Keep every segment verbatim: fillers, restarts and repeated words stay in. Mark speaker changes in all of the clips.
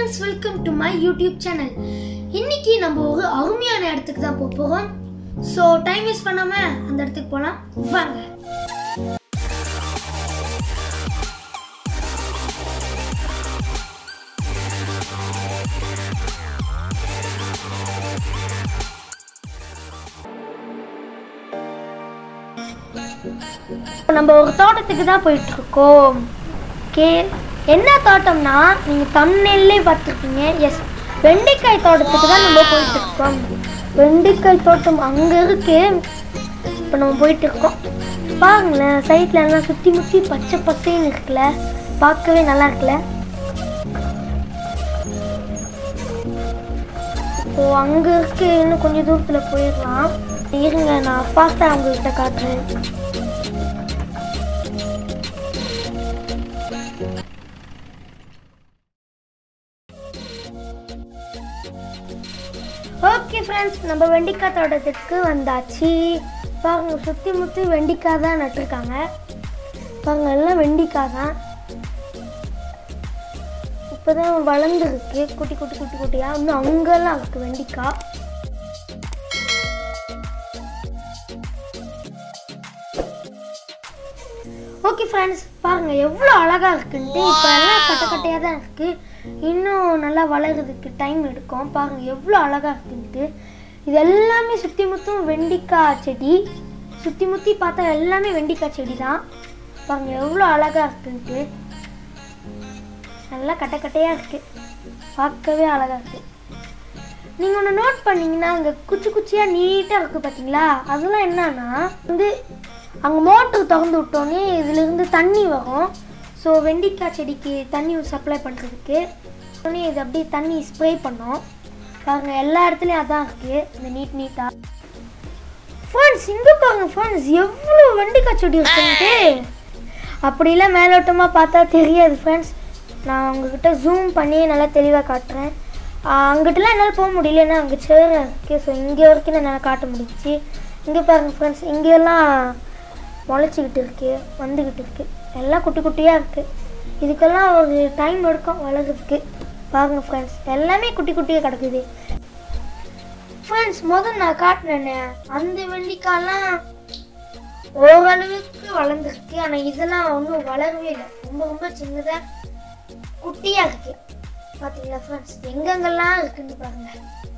Speaker 1: friends, welcome to my YouTube channel. இன்னைக்கு நம்ம ஒரு அருமையான இடத்துக்கு தான் போக போறோம். சோ டைம் வேஸ்ட் பண்ணாம அந்த இடத்துக்கு போலாம் வாங்க. நம்ம ஒரு தோட்டத்துக்கு தான் போயிட்டு இருக்கோம். ஓகே, என்ன தோட்டம்னா நீங்கள் தம்ப்நெயில்லே பார்த்துருப்பீங்க. எஸ், வெண்டைக்காய் தோட்டத்துக்கு தான் நம்ம போயிட்டு இருக்கோம். வெண்டைக்காய் தோட்டம் அங்கே இருக்கு. இப்போ நம்ம போயிட்டு இருக்கோம். பாருங்களேன், சைட்ல எல்லாம் சுற்றி முற்றி பச்சை பசைன்னு இருக்குல்ல, பார்க்கவே நல்லா இருக்குல்ல. இப்போ அங்கே இருக்கு, இன்னும் கொஞ்சம் தூரத்தில் போயிடலாம். இருங்க, நான் ஃபாஸ்ட்டாக அவங்கக்கிட்ட காட்டுறேன். ஓகே ஃப்ரெண்ட்ஸ், நம்ம வெண்டைக்காய் தோட்டத்துக்கு வந்தாச்சு. பாருங்க, சுற்றி முற்றி வெண்டைக்காய் தான் நட்டுருக்காங்க. பாருங்க, எல்லாம் வெண்டைக்காய் தான். இப்போ தான் வளர்ந்துருக்கு, குட்டி குட்டி குட்டி குட்டியாக. இன்னும் அங்கெல்லாம் இருக்குது வெண்டைக்காய். ஓகே ஃப்ரெண்ட்ஸ், பாருங்கள் எவ்வளோ அழகாக இருக்குன்ட்டு. இப்போ எல்லாம் கட்ட கட்டையாக தான் இருக்குது. இன்னும் நல்லா வளர்கிறதுக்கு டைம் எடுக்கும். பாருங்கள் எவ்வளோ அழகாக இருக்குன்ட்டு. இது எல்லாமே சுற்றி முற்றும் வெண்டைக்காய் செடி. சுற்றி முற்றி பார்த்தா எல்லாமே வெண்டைக்காய் செடி தான். பாருங்கள் எவ்வளோ அழகாக இருக்குன்ட்டு. நல்லா கட்ட கட்டையாக இருக்குது, பார்க்கவே அழகாக இருக்குது. நீங்கள் ஒன்று நோட் பண்ணிங்கன்னா அங்கே குச்சி குச்சியாக நீட்டாக இருக்குது பார்த்தீங்களா? அதெல்லாம் என்னன்னா வந்து அங்கே மோட்ரு திறந்து விட்டோன்னே இதுலேருந்து தண்ணி வரும். ஸோ வெண்டைக்காய் செடிக்கு தண்ணி சப்ளை பண்ணுறதுக்கு உடனே இது அப்படியே தண்ணி ஸ்ப்ரே பண்ணோம். பாருங்கள் எல்லா இடத்துலையும் அதான் இருக்குது, இந்த நீட் நீட்டாக. ஃப்ரெண்ட்ஸ், இங்கே பாருங்கள் ஃப்ரெண்ட்ஸ், எவ்வளோ வெண்டைக்காய் செடி இருக்குன்ட்டு. அப்படிலாம் மேலோட்டமாக பார்த்தா தெரியாது ஃப்ரெண்ட்ஸ். நான் உங்ககிட்ட ஜூம் பண்ணி நல்லா தெளிவாக காட்டுறேன். அங்கிட்டலாம் என்னால் போக முடியல, ஏன்னா அங்கே சேர இருக்குது. ஸோ இங்கே வரைக்கும் என்னால் காட்ட முடிஞ்சிச்சு. இங்கே பாருங்கள் ஃப்ரெண்ட்ஸ், இங்கெல்லாம் முளைச்சிக்கிட்டு இருக்கு, வந்துக்கிட்டு இருக்குது. எல்லாம் குட்டி குட்டியாக இருக்குது. இதுக்கெல்லாம் ஒரு டைம் எடுக்கும் வளர்கிறதுக்கு. பாருங்க ஃப்ரெண்ட்ஸ், எல்லாமே குட்டி குட்டியாக கிடக்குது. ஃப்ரெண்ட்ஸ், முதல் நான் காட்டினேன்னு அந்த வெண்டைக்காயெல்லாம் ஓரளவுக்கு வளர்ந்துருக்கு. ஆனால் இதெல்லாம் ஒன்றும் வளரவே இல்லை, ரொம்ப ரொம்ப சின்னதாக குட்டியாக இருக்கு. பார்த்தீங்களா ஃப்ரெண்ட்ஸ், எங்கெங்கெல்லாம் இருக்குன்னு பாருங்க.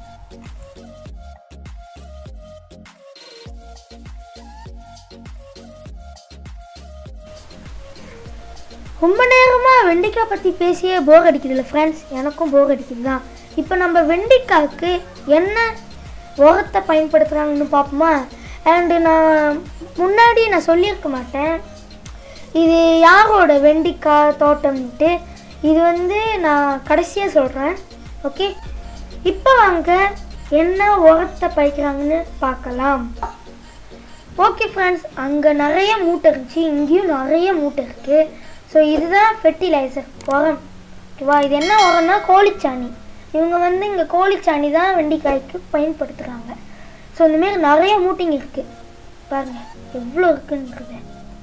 Speaker 1: ரொம்ப நேரமாக வெண்டைக்காய் பற்றி பேசியே போர் அடிக்குதுல்ல ஃப்ரெண்ட்ஸ்? எனக்கும் போர் அடிக்குது தான். இப்போ நம்ம வெண்டைக்காய்க்கு என்ன உரத்தை பயன்படுத்துகிறாங்கன்னு பார்ப்போமா? அண்டு நான் முன்னாடி நான் சொல்லியிருக்க மாட்டேன் இது யாரோட வெண்டைக்காய் தோட்டம்ன்ட்டு. இது வந்து நான் கடைசியாக சொல்கிறேன். ஓகே, இப்போ வாங்க என்ன உரத்தை பயிக்கிறாங்கன்னு பார்க்கலாம். ஓகே ஃப்ரெண்ட்ஸ், அங்கே நிறைய மூட்டை இருந்துச்சு, இங்கேயும் நிறைய மூட்டை இருக்குது. ஸோ இதுதான் ஃபெர்டிலைசர், உரம். ஓகேவா? இது என்ன உரம்னா கோழிச்சாணி. இவங்க வந்து இங்கே கோழிச்சாணி தான் வெண்டைக்காய்க்கு பயன்படுத்துகிறாங்க. ஸோ இந்தமாரி நிறைய மூட்டைங்க இருக்குது. பாருங்கள் எவ்வளோ இருக்குன்றது.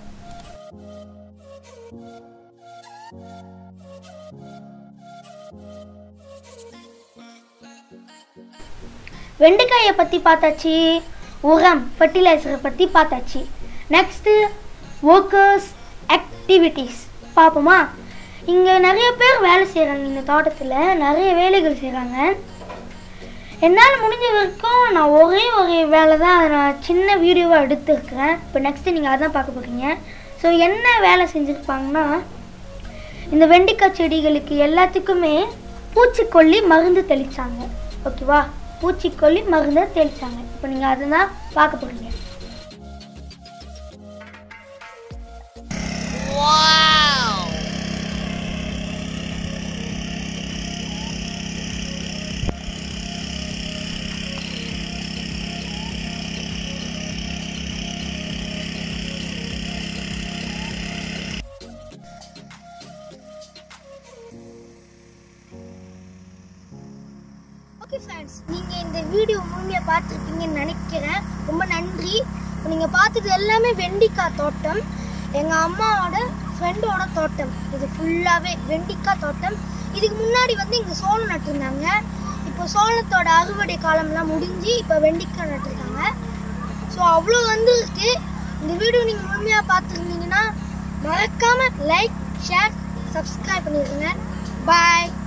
Speaker 1: வெண்டைக்காயை பற்றி பார்த்தாச்சு, உரம் ஃபெர்டிலைசரை பற்றி பார்த்தாச்சு. நெக்ஸ்ட்டு ஒர்க்கர்ஸ் ஆக்டிவிட்டீஸ் பார்ப்போமா? இங்கே நிறைய பேர் வேலை செய்கிறாங்க. இந்த தோட்டத்தில் நிறைய வேலைகள் செய்கிறாங்க. என்னால் முடிஞ்ச வரைக்கும் நான் ஒரே ஒரு வேலை தான் நான் சின்ன வீடியோவாக எடுத்துருக்கிறேன். இப்போ நெக்ஸ்ட்டு நீங்கள் அதான் பார்க்க போகிறீங்க. ஸோ என்ன வேலை செஞ்சுருப்பாங்கன்னா, இந்த வெண்டைக்காய் செடிகளுக்கு எல்லாத்துக்குமே பூச்சிக்கொல்லி மருந்து தெளித்தாங்க. ஓகேவா? பூச்சிக்கொல்லி மருந்து தெளித்தாங்க. இப்போ நீங்கள் அதை தான் பார்க்க போகிறீங்க. ஓகே ஃப்ரெண்ட்ஸ், நீங்கள் இந்த வீடியோ முழுமையாக பார்த்துருப்பீங்கன்னு நினைக்கிறேன். ரொம்ப நன்றி. நீங்கள் பார்த்தது எல்லாமே வெண்டைக்காய் தோட்டம். எங்கள் அம்மாவோட ஃப்ரெண்டோட தோட்டம். இது ஃபுல்லாகவே வெண்டைக்காய் தோட்டம். இதுக்கு முன்னாடி வந்து இங்கே சோளம் நட்டுருந்தாங்க. இப்போ சோளத்தோட அறுவடை காலம்லாம் முடிஞ்சு இப்போ வெண்டிக்காய் நட்டுருக்காங்க. ஸோ அவ்வளோ வந்து இருக்கு. இந்த வீடியோ நீங்கள் முழுமையாக பார்த்துருந்தீங்கன்னா மறக்காமல் லைக், ஷேர், சப்ஸ்கிரைப் பண்ணிடுங்க. பாய்.